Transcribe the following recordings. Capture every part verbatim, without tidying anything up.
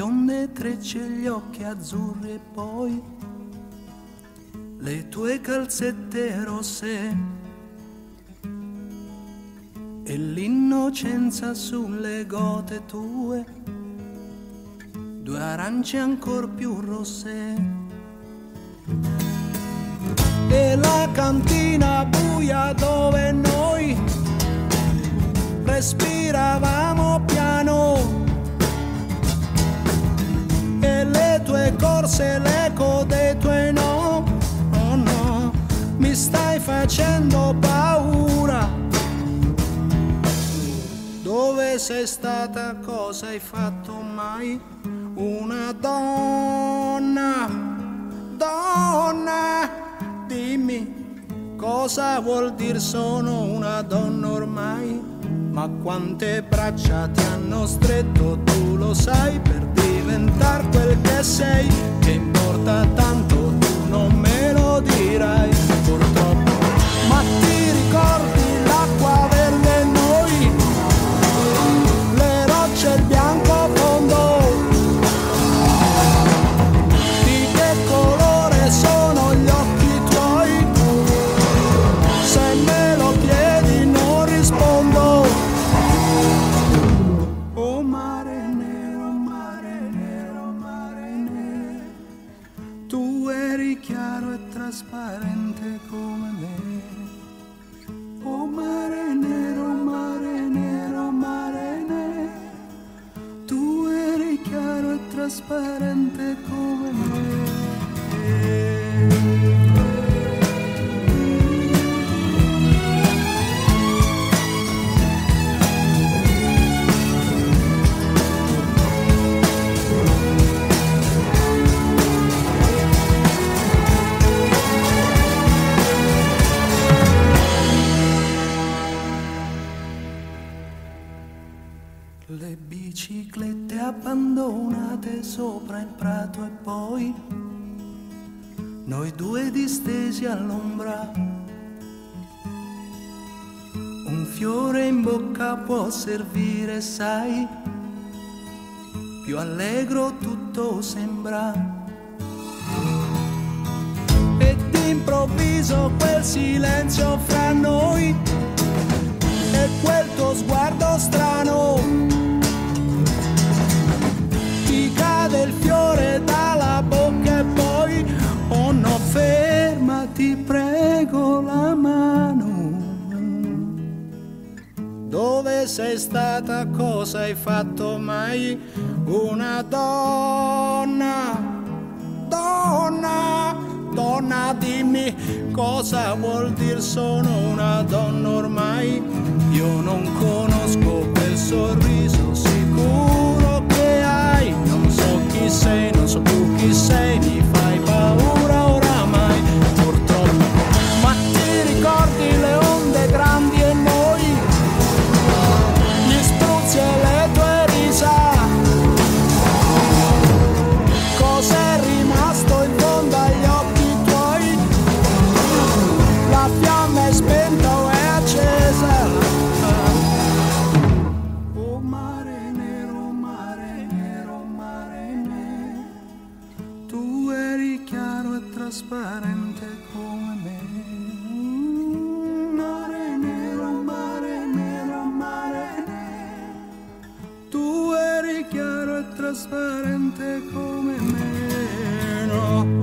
bionde trecce, gli occhi azzurri e poi le tue calzette rosse e l'innocenza sulle gote tue, due arance ancor più rosse. E la cantina buia dove noi respiravamo piano, e le tue corse, l'eco dei tuoi no, oh no, mi stai facendo paura. Dove sei stata, cosa hai fatto mai? Una donna, donna, dimmi cosa vuol dire sono una donna ormai? Ma quante braccia ti hanno stretto, tu lo sai, per diventar quel che sei, che importa tanto, tu non me lo dirai purtroppo. Ma ti ricordi l'acqua verde e noi, le rocce e il bianco fondo, di che colore sono gli occhi tuoi? Se me lo chiedi non rispondo. Oh mare nero, mare nero, mare nero, tu eri chiaro e trasparente come me. Oh mare nero, mare nero, mare nero, tu eri chiaro e trasparente come me. Le biciclette abbandonate sopra il prato e poi noi due distesi all'ombra. Un fiore in bocca può servire, sai, più allegro tutto sembra. E d'improvviso quel silenzio fra noi e quel tuo sguardo strano, ti cade il fiore dalla bocca e poi, oh no, fermati, prego la mano. Dove sei stata, cosa hai fatto mai? Una donna, donna, donna, dimmi cosa vuol dire sono una donna ormai? Io non conosco quel sorriso sicuro che hai, non so chi sei, non so più chi sei, mi fai paura oramai, purtroppo. Ma ti ricordi le onde grandi e noi, gli spruzzi e le tue risa? Cos'è rimasto in fondo agli occhi tuoi? La fiamma è spenta o è accesa? Oh mare nero, mare nero, mare nero, tu eri chiaro e trasparente come me. Mare nero, mare nero, mare nero, tu eri chiaro e trasparente come me. No.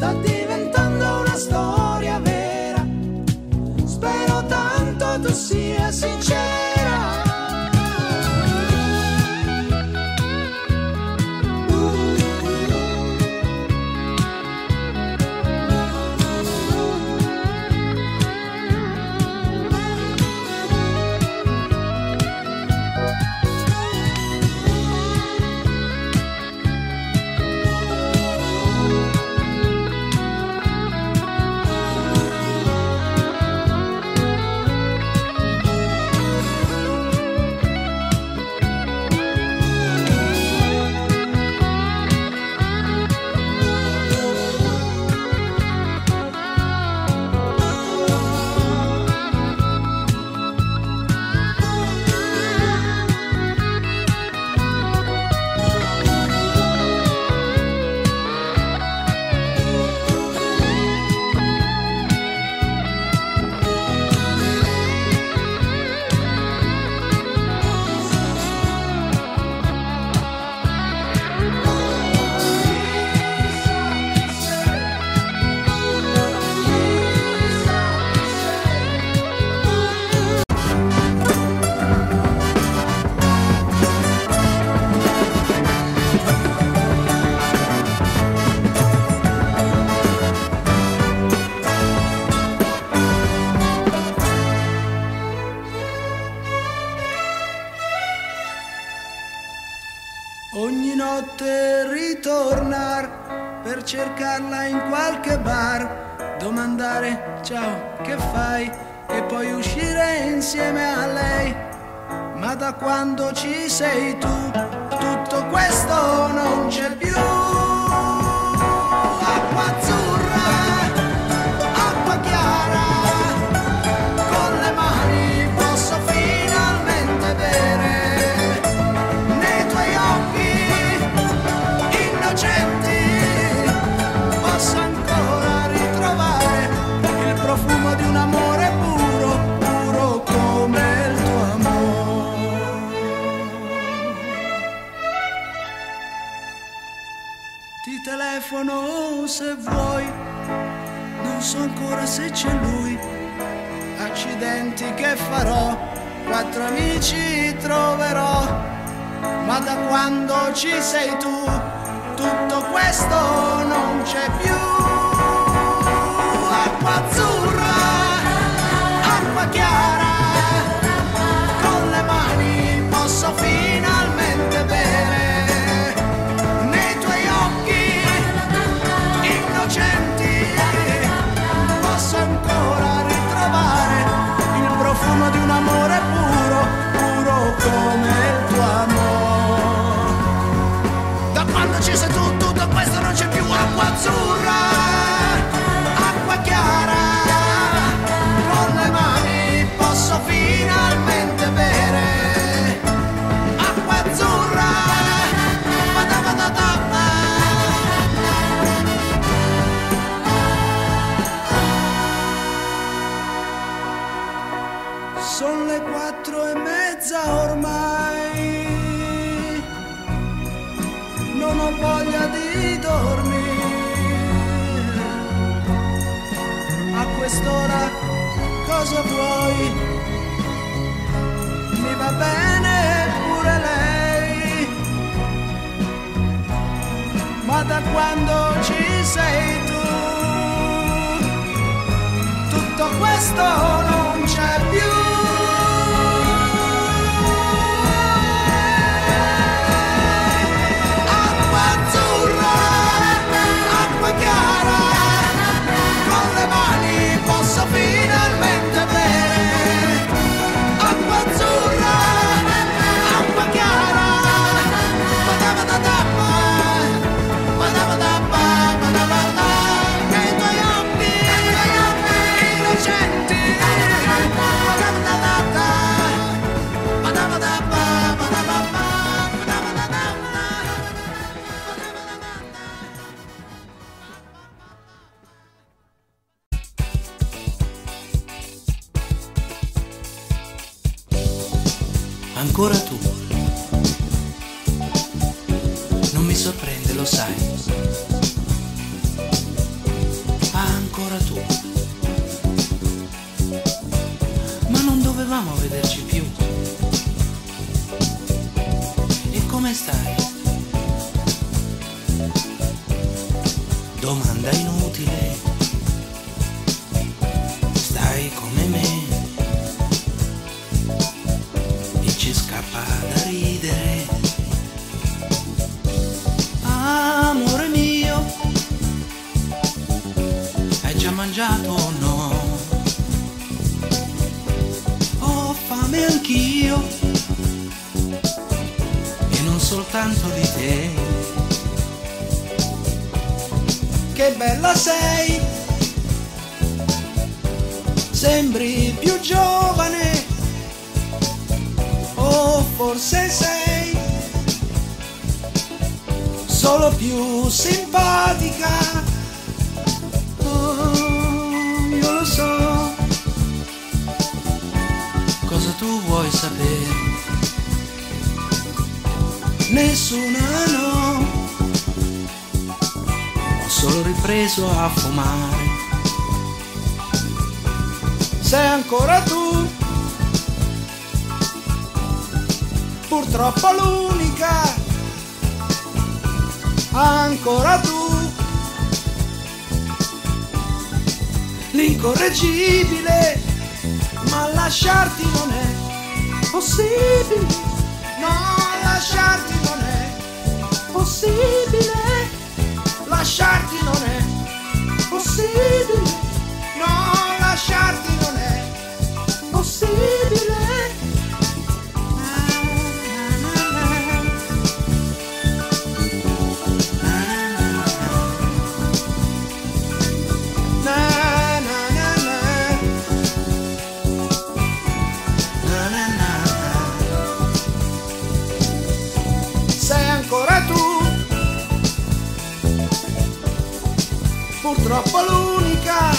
sta diventando una storia vera. Spero tanto tu sia sincera. Ogni notte ritornar per cercarla in qualche bar, domandare ciao che fai e poi uscire insieme a lei. Ma da quando ci sei tu tutto questo non c'è più. Acqua azzurra, acqua chiara, con le mani posso finalmente bere. Posso ancora ritrovare il profumo di un amore puro, puro come il tuo amore. Ti telefono se vuoi, non so ancora se c'è lui. Accidenti che farò, quattro amici troverò, ma da quando ci sei tu tutto questo non c'è più. Acqua azzurra, acqua chiara, con le mani posso finalmente bere. Nei tuoi occhi innocenti posso ancora ritrovare il profumo di un amore puro, puro come il tuo amore. Da quando ci sei tu tutto questo non c'è più. Acqua azzurra, acqua chiara, con le mani posso finalmente bere. Acqua azzurra, badabadabba. Sono le quattro e mezza ormai, non ho voglia di dormire. A quest'ora cosa vuoi? Mi va bene pure lei, ma da quando ci sei tu tutto questo non c'è più. Ancora tu. Non mi sorprende, lo sai. ancora tu. Ma non dovevamo vederci più. E come stai? Domanda inutile. Stai come me e ci scappa da ridere. Amore mio, hai già mangiato o no? Ho fame anch'io e non soltanto di te. Che bella sei, sembri più giovane, o forse sei solo più simpatica. Oh, io lo so cosa tu vuoi sapere. Nessuna no, solo ripreso a fumare. Sei ancora tu, purtroppo l'unica, ancora tu, l'incorreggibile, ma lasciarti non è possibile, no, lasciarti non è possibile. Lasciarti non è possibile, no, lasciarti non è possibile. Na, na, na, na. Na, na, na, na. Sei ancora tu, purtroppo l'unica,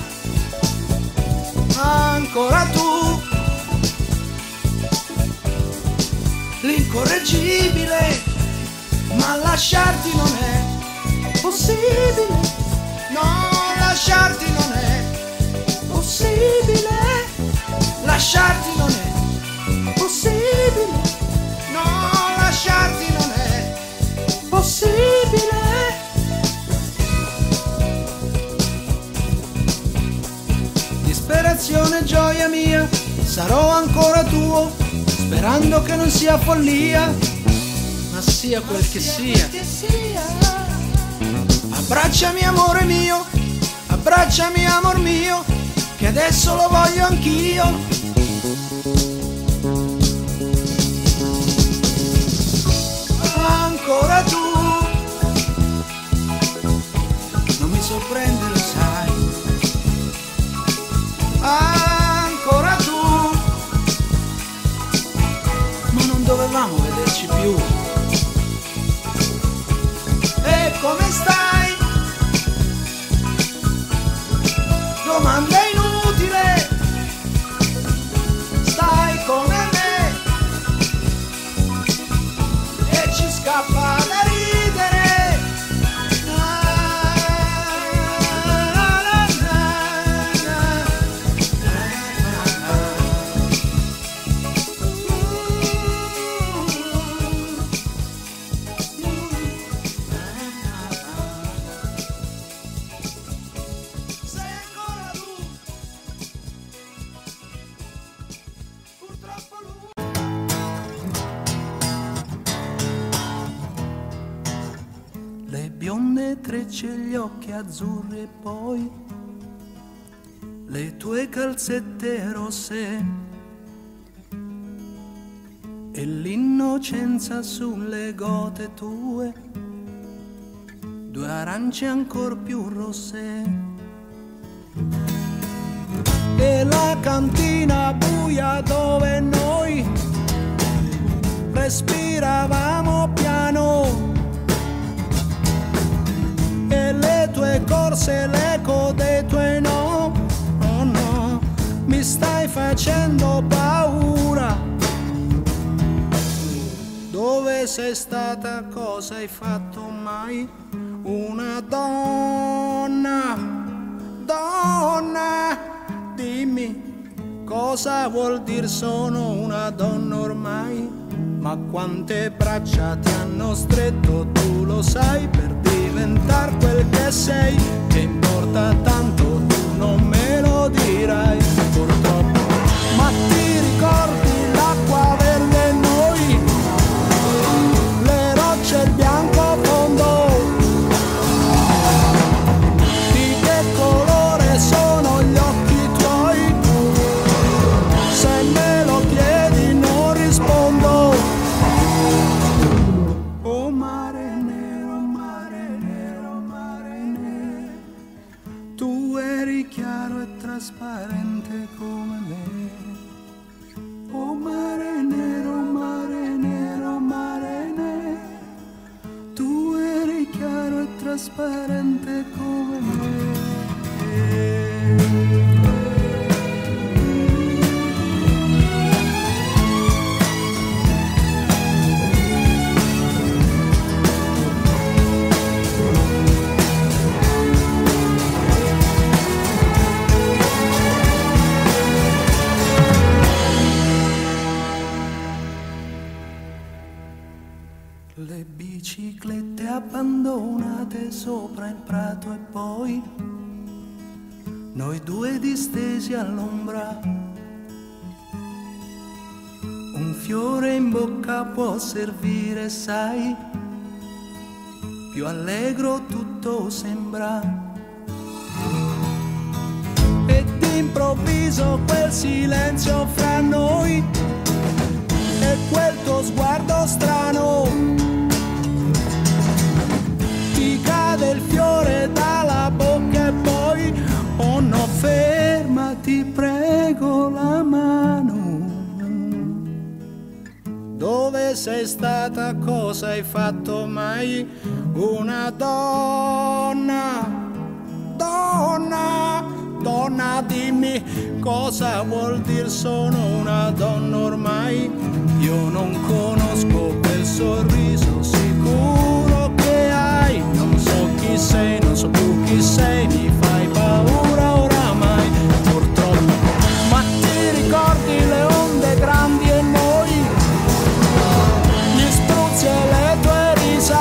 ancora tu, l'incorreggibile, ma lasciarti non è possibile, no, lasciarti non è possibile, lasciarti non è possibile, no, lasciarti non è possibile. Disperazione, gioia mia, sarò ancora tuo, sperando che non sia follia, ma sia quel che sia. Abbracciami amore mio, abbracciami amor mio, che adesso lo voglio anch'io. Ancora tu, non mi sorprende, lo sai. Ancora tu, ma non dovevamo vederci più. E come stai? Domanda inutile. Stai come me e ci scappa da ridere. Le bionde trecce, gli occhi azzurri e poi le tue calzette rosse e l'innocenza sulle gote tue, due arance ancor più rosse. E la cantina buia dove noi respiravamo piano, e le tue corse, l'eco dei tuoi no, oh no, mi stai facendo paura. Dove sei stata, cosa hai fatto mai? Una donna, donna cosa vuol dire sono una donna ormai? Ma quante braccia ti hanno stretto, tu lo sai, per diventare quel che sei. Che importa tanto, tu non me lo dirai, purtroppo. Ma ti ricordi l'acqua verde e noi, le rocce e il bianco fondo? Di che colore sono gli occhi tuoi? Se me lo chiedi non rispondo. Oh mare nero, mare nero, mare nero, tu eri chiaro e trasparente come me. Oh mare nero, mare nero, mare nero, tu eri chiaro e trasparente come me. Le biciclette abbandonate sopra il prato e poi noi due distesi all'ombra. Un fiore in bocca può servire, sai, più allegro tutto sembra. E d'improvviso quel silenzio fra noi e quel tuo sguardo strano. Ti cade il fiore dalla bocca e poi, oh no, fermati, prego la mano. Dove sei stata, cosa hai fatto mai? Una donna, donna, donna, dimmi cosa vuol dire sono una donna ormai? Io non conosco quel sorriso sicuro che hai. Non so chi sei, non so più chi sei, mi fai paura oramai, purtroppo. Ma ti ricordi le onde grandi e noi, gli spruzzi e le tue risa?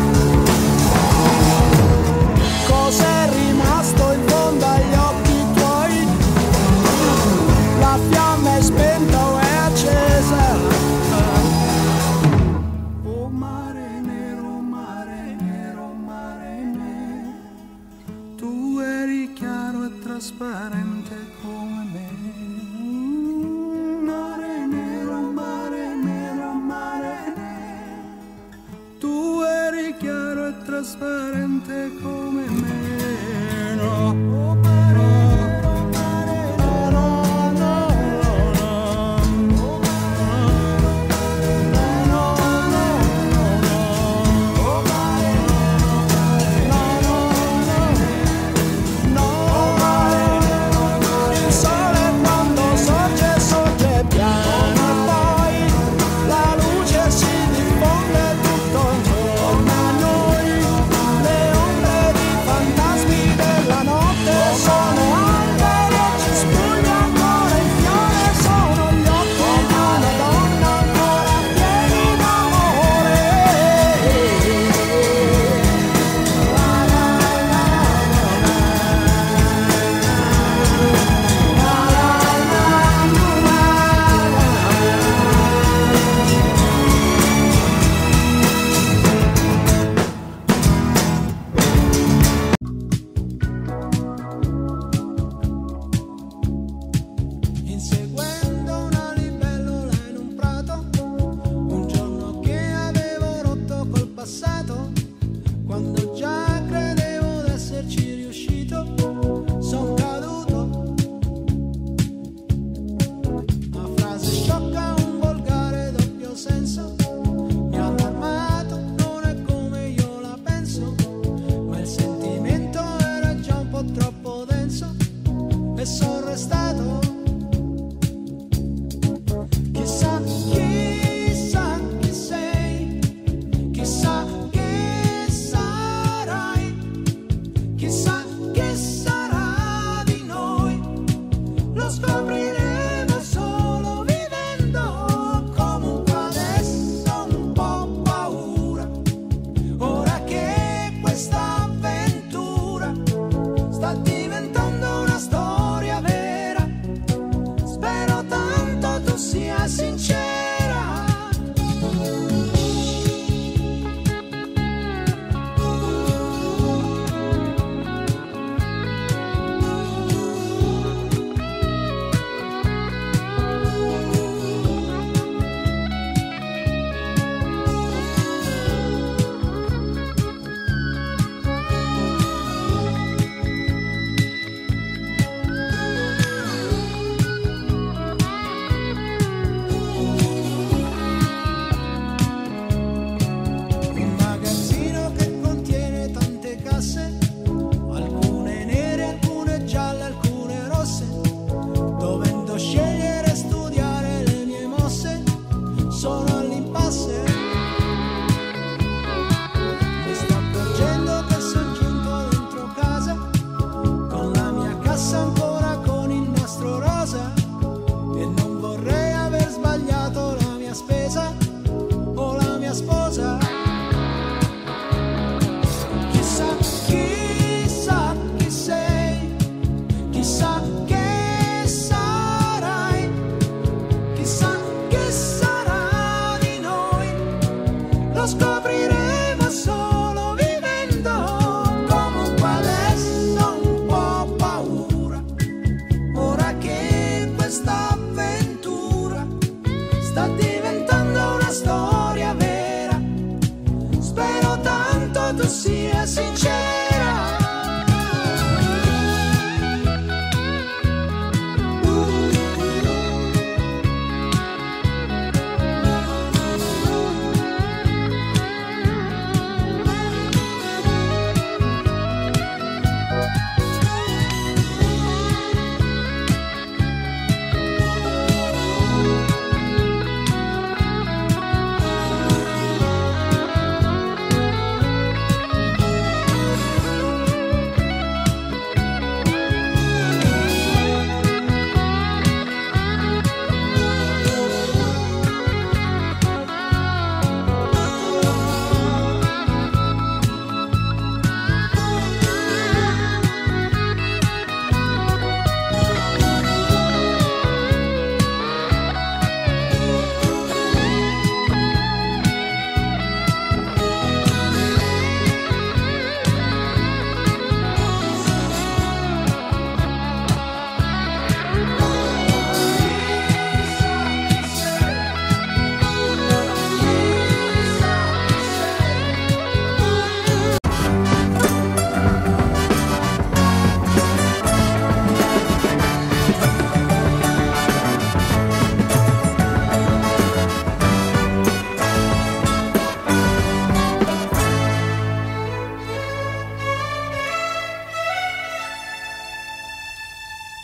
Cos'è rimasto in fondo agli occhi tuoi? La fiamma è spenta o è accesa? Oh mare nero, mare nero, mare nero, tu eri chiaro e trasparente come me. Mare nero, mare nero, mare nero, tu eri chiaro e trasparente come me. No. Notte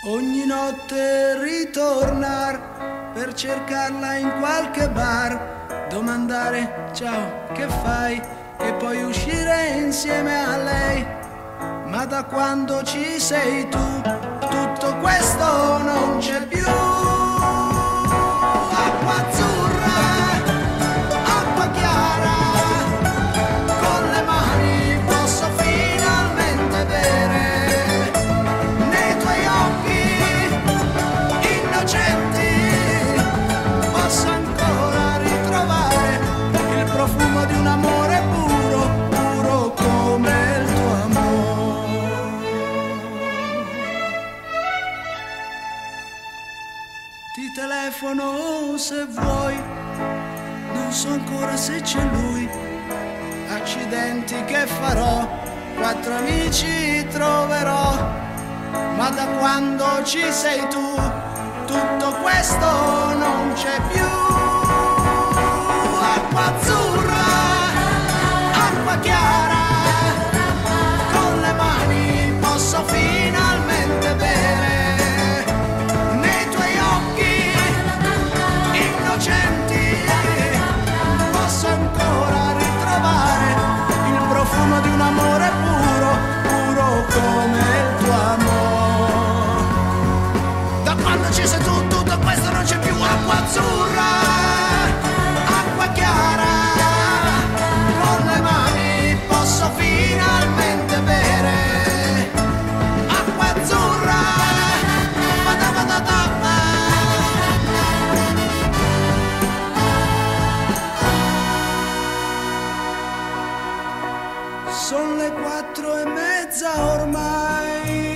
Ogni notte ritornar per cercarla in qualche bar, domandare ciao che fai e poi uscire insieme a lei. Ma da quando ci sei tu tutto questo non c'è più. Acqua azzurra, acqua chiara, con le mani posso finalmente bere nei tuoi occhi innocenti. Posso ancora ritrovare il profumo di un amore puro, puro come il tuo amore. Ti telefono se vuoi, non so ancora se c'è lui. Accidenti che farò, quattro amici troverò. Ma da quando ci sei tu tutto questo non c'è più. Acqua azzurra, acqua chiara, con le mani posso finalmente bere nei tuoi occhi innocenti. Posso ancora ritrovare il profumo di un amore puro, puro come il tuo amore. Da quando ci sei tu tutto questo non c'è più. Acqua azzurra, acqua chiara, con le mani posso finalmente bere acqua azzurra. Sono le quattro e mezza ormai,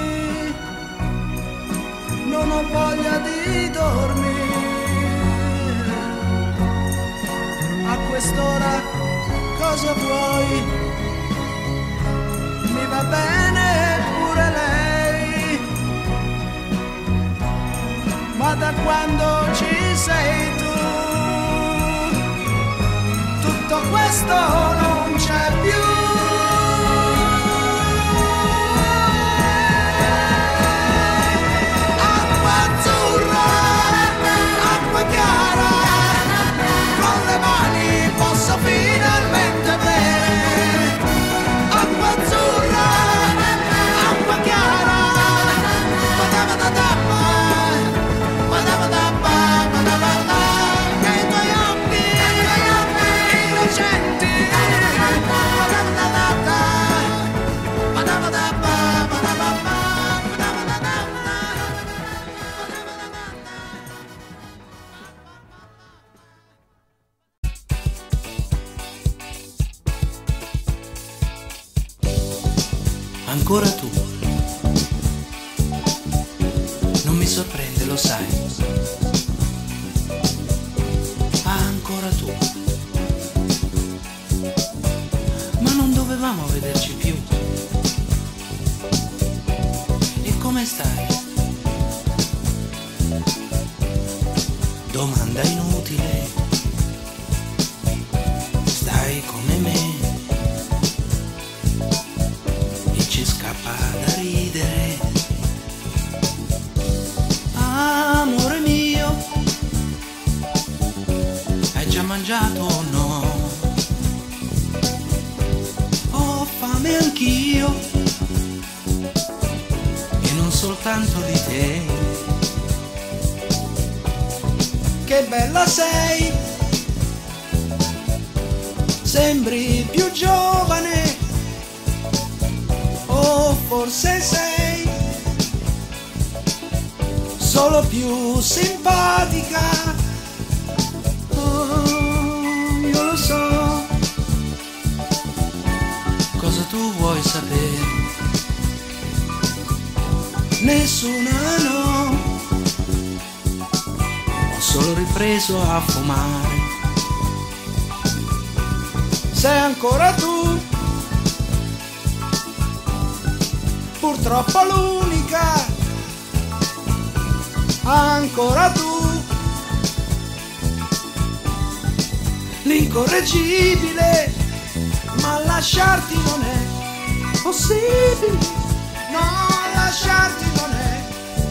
non ho voglia di dormire. A quest'ora cosa vuoi? Mi va bene pure lei. Ma da quando ci sei tu tutto questo non c'è più. Finalmente bere acqua azzurra, acqua chiara, badabadabba, badabadabba, badabadabba, nei tuoi occhi innocenti, badabadabba, badabadabba, badabadabba, badabadabba. Ancora tu, non mi sorprende, lo sai. Ancora tu, ma non dovevamo vederci più. E come stai? Domanda inutile. Stai come me? Ci scappa da ridere. Amore mio, hai già mangiato o no? Ho fame anch'io e non soltanto di te. Che bella sei, sembri più giovane, o forse sei solo più simpatica. Oh, io lo so. Cosa tu vuoi sapere? Nessuna no, Ho solo ripreso a fumare. sei ancora tu, purtroppo l'unica. Ancora tu, l'incorreggibile, ma lasciarti non è possibile. No, lasciarti non è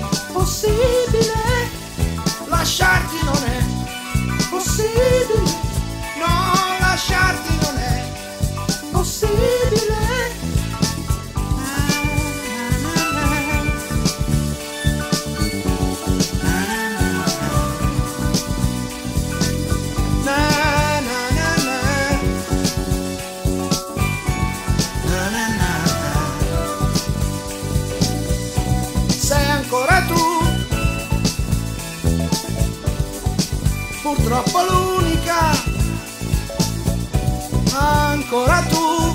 purtroppo l'unica, ancora tu,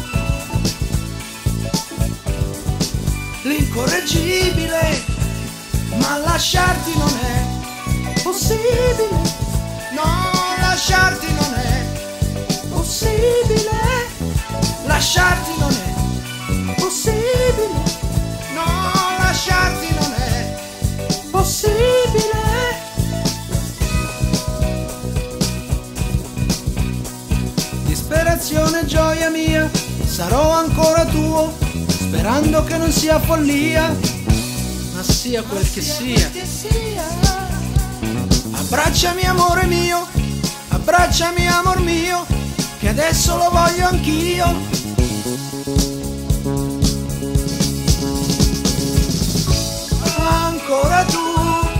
l'incorreggibile, ma lasciarti non è possibile, no, lasciarti non è possibile, lasciarti non è possibile, no, lasciarti non è possibile. Disperazione, gioia mia, sarò ancora tuo, sperando che non sia follia, ma sia quel che sia. Abbracciami amore mio, abbracciami amor mio, che adesso lo voglio anch'io. Ancora tu,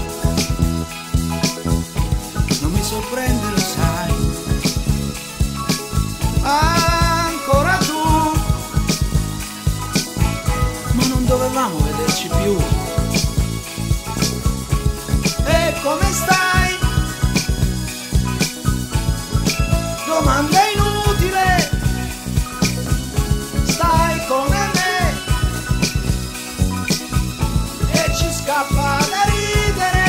non mi sorprende, lo sai. Ancora tu, ma non dovevamo vederci più. E come stai? Domanda inutile. Stai come me e ci scappa da ridere.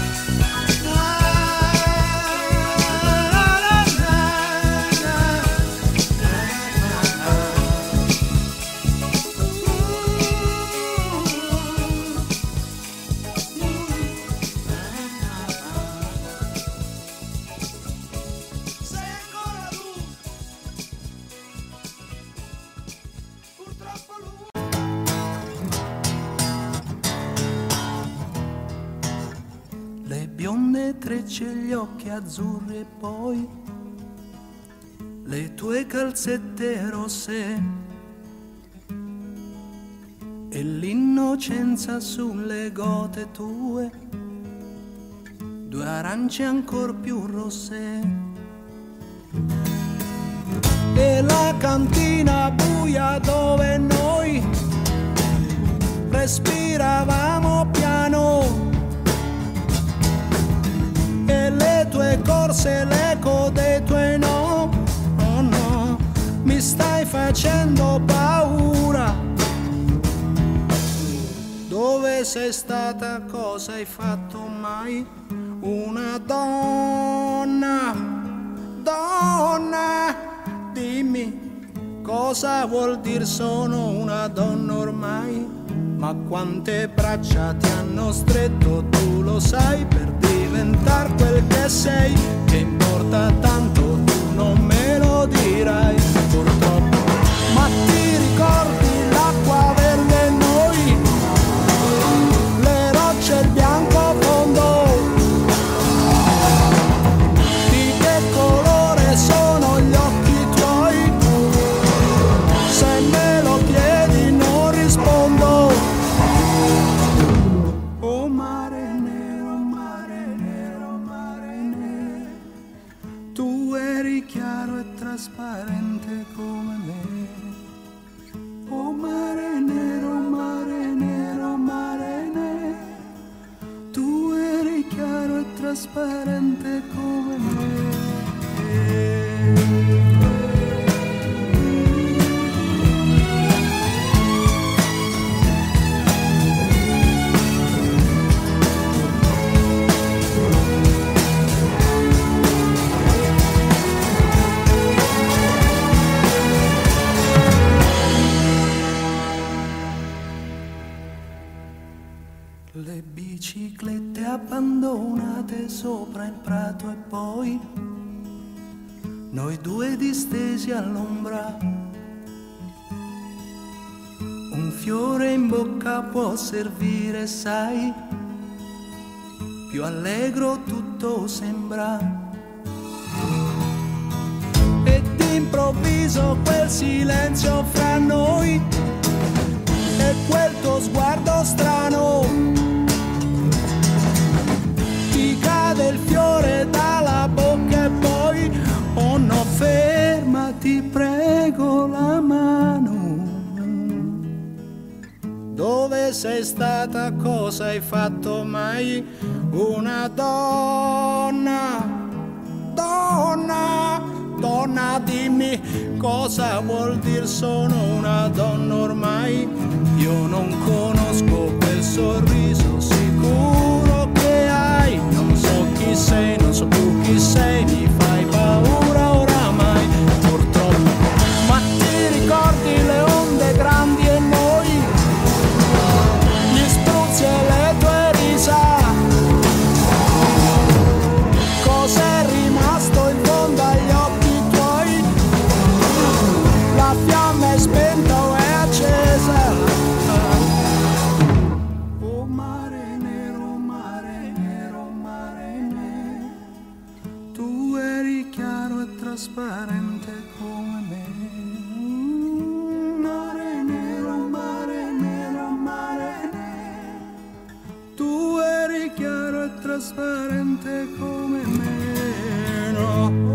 Bionde trecce, gli occhi azzurri e poi le tue calzette rosse e l'innocenza sulle gote tue, due arance ancor più rosse e la cantina buia dove noi respiravamo piano. E le tue corse, l'eco dei tuoi no, oh no, mi stai facendo paura. Dove sei stata, cosa hai fatto mai? Una donna, donna, dimmi cosa vuol dire sono una donna ormai? Ma quante braccia ti hanno stretto, tu lo sai, per diventar quel che sei. Che importa tanto, tu non me lo dirai, purtroppo. Ma ti ricordi l'acqua verde e noi, le rocce, il bianco fondo? Di che colore sono gli occhi tuoi? Se me lo chiedi non rispondo. Oh mare nero, mare nero, mare nero, tu eri chiaro e trasparente come me. Oh mare nero, mare nero, mare nero, tu eri chiaro e trasparente come me. Le biciclette abbandonate sopra il prato e poi noi due distesi all'ombra. Un fiore in bocca può servire, sai, più allegro tutto sembra. E d'improvviso quel silenzio fra noi e quel tuo sguardo strano, ti cade il fiore dalla bocca e poi, oh no, fermati, prego la mano. Dove sei stata, cosa hai fatto mai? Una donna, donna, donna dimmi cosa vuol dire sono una donna ormai. Io non conosco quel sorriso sicuro che hai. Non so chi sei, non so più chi sei, mi fai paura oramai, purtroppo. Ma ti ricordi le onde grandi e noi, gli spruzzi e le tue risa? Cos'è rimasto in fondo agli occhi tuoi? La fiamma è spenta o è accesa? Oh mare nero, mare nero, mare nero, tu eri chiaro e trasparente come me. Mare nero, mare nero, mare nero, tu eri chiaro e trasparente come me. No.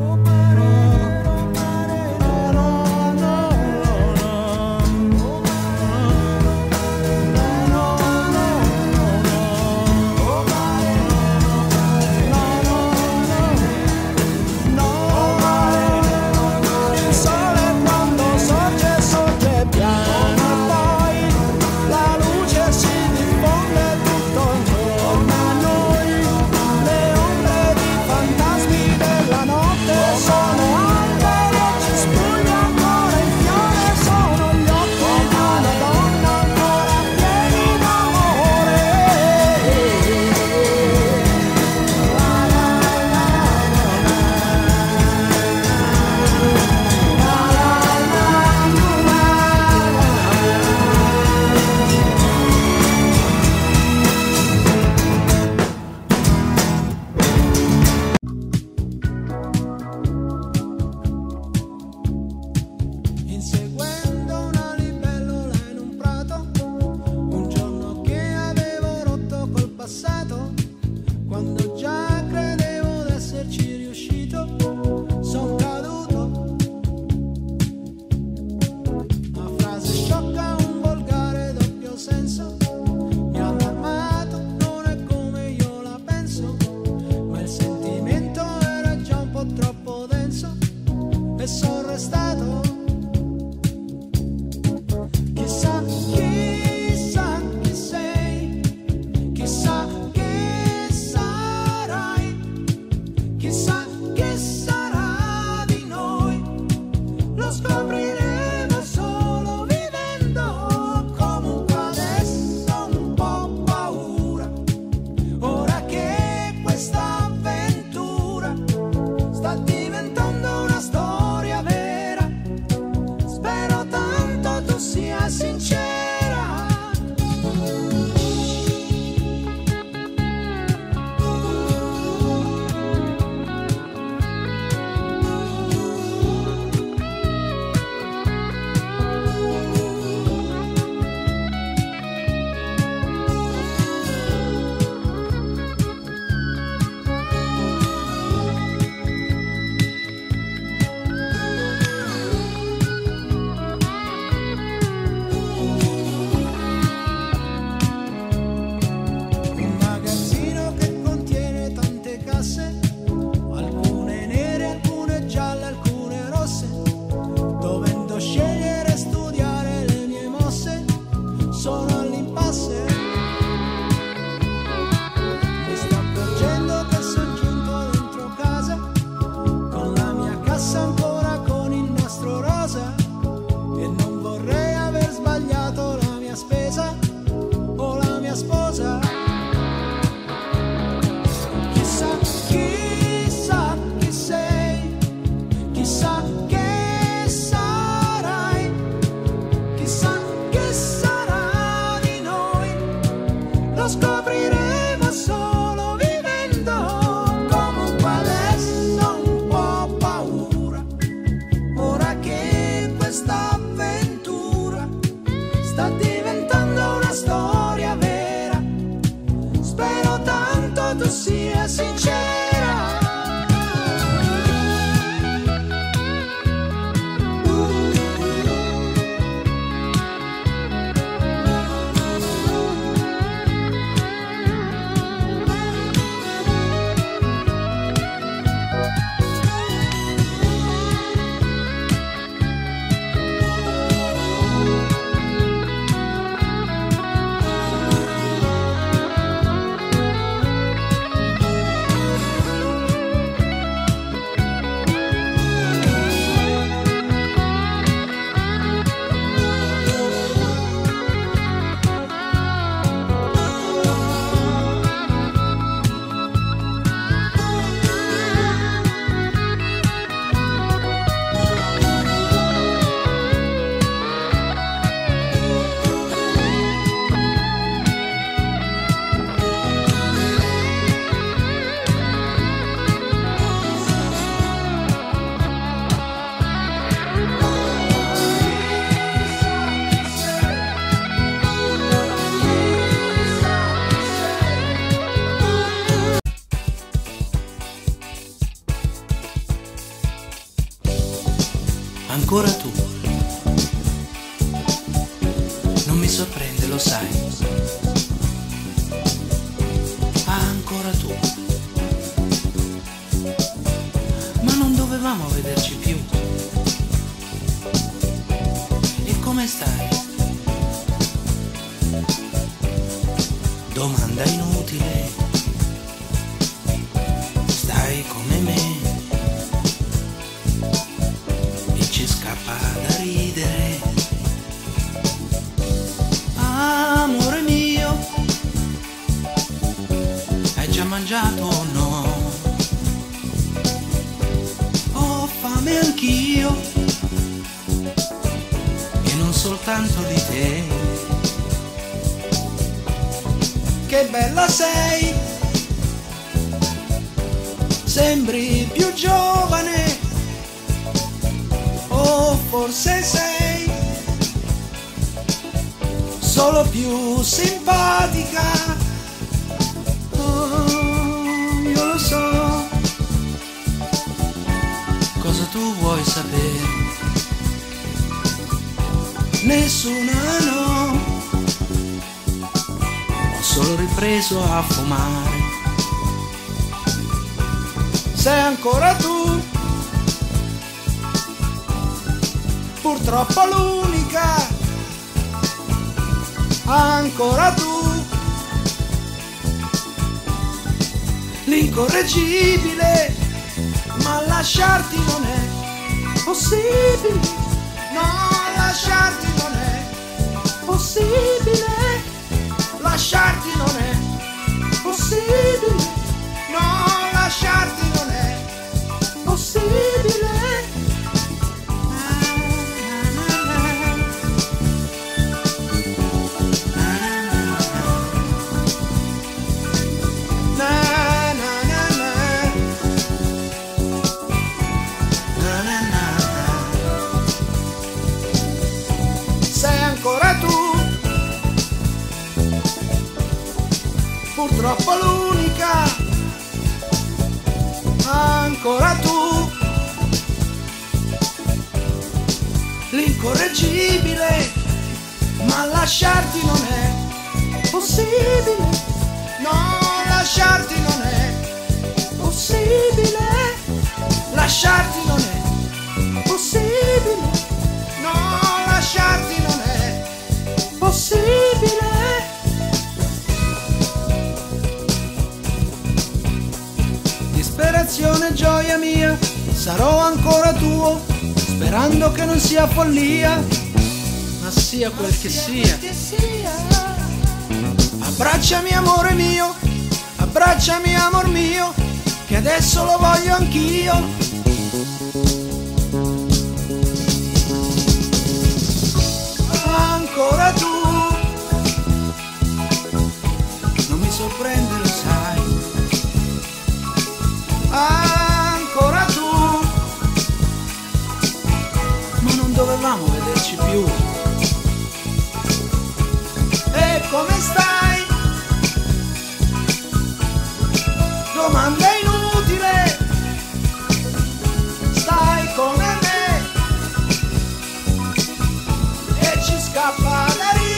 ancora tu. Non mi sorprende, lo sai. Ancora tu. Ma non dovevamo vederci più. E come stai? Domanda inutile. Stai come me. E ci scappa da ridere. Amore mio, hai già mangiato o no? Ho fame anch'io, e non soltanto di te. Che bella sei, sembri più giovane, o forse sei solo più simpatica. Oh, io lo so. Cosa tu vuoi sapere? Nessuna no. Ho solo ripreso a fumare. Sei ancora tu, purtroppo l'unica. Ancora tu, l'incorreggibile, ma lasciarti non è possibile. No, lasciarti non è possibile. Lasciarti non è possibile. No, lasciarti non è possibile. Purtroppo l'unica, ancora tu, l'incorreggibile, ma lasciarti non è possibile. No, lasciarti non è possibile. Lasciarti non è possibile. No, lasciarti non è possibile. Disperazione, gioia mia, sarò ancora tuo, sperando che non sia follia, Ma sia quel che sia. Abbracciami amore mio, abbracciami amor mio, che adesso lo voglio anch'io. Ancora tu, Non mi sorprende, lo sai. ancora tu, Ma non dovevamo vederci più. e come stai? Domanda inutile, stai come me, e ci scappa da ridere.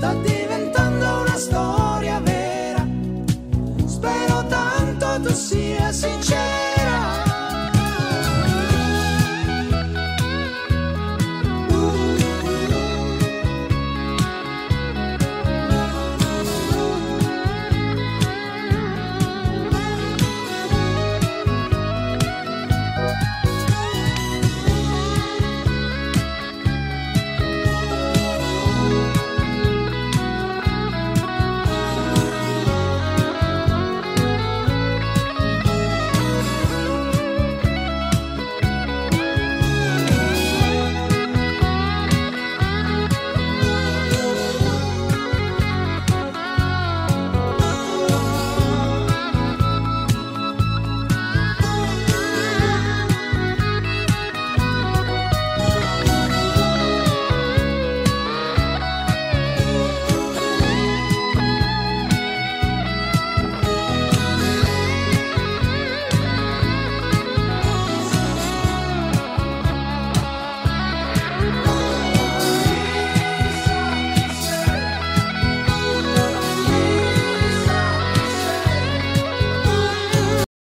sta di